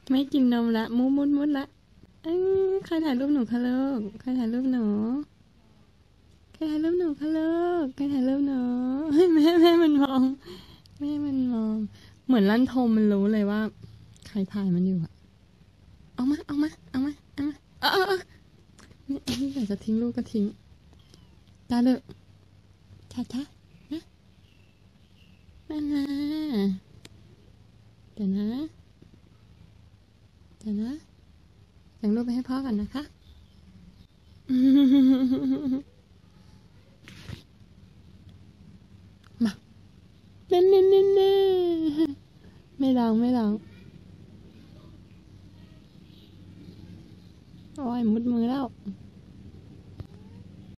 ไม่กินนมละมุดละใครถ่ายรูปหนูคะลูกใครถ่ายรูปหนูใครถ่ายรูปหนูคะลูกใครถ่ายรูปหนูแม่มันมองแม่มันมองเหมือนลั่นทมมันรู้เลยว่าใครถ่ายมันอยู่อะเอามานี่อยากจะทิ้งลูกก็ทิ้งตาเลยช้านะนั่นนะเดี๋ยวนะส่งรูปไปให้พ่อก่อนนะคะมาเน่ไม่ลองโอ้ยมุดมือแล้ว